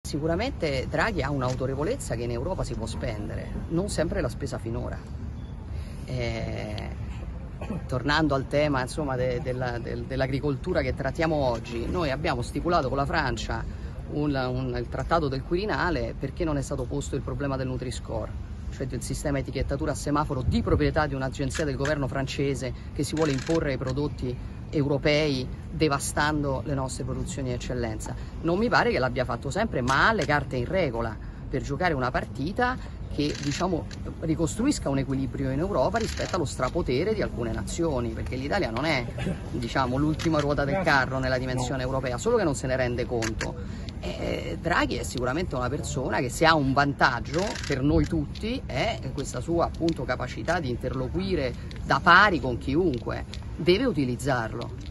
Sicuramente Draghi ha un'autorevolezza che in Europa si può spendere, non sempre l'ha spesa finora. Tornando al tema dell'agricoltura che trattiamo oggi, noi abbiamo stipulato con la Francia il trattato del Quirinale perché non è stato posto il problema del Nutri-Score, cioè del sistema etichettatura a semaforo di proprietà di un'agenzia del governo francese che si vuole imporre ai prodotti europei devastando le nostre produzioni di eccellenza. Non mi pare che l'abbia fatto sempre, ma ha le carte in regola per giocare una partita che, diciamo, ricostruisca un equilibrio in Europa rispetto allo strapotere di alcune nazioni, perché l'Italia non è, diciamo, l'ultima ruota del carro nella dimensione europea, solo che non se ne rende conto. Draghi è sicuramente una persona che, se ha un vantaggio per noi tutti, è questa sua appunto capacità di interloquire da pari con chiunque, deve utilizzarlo.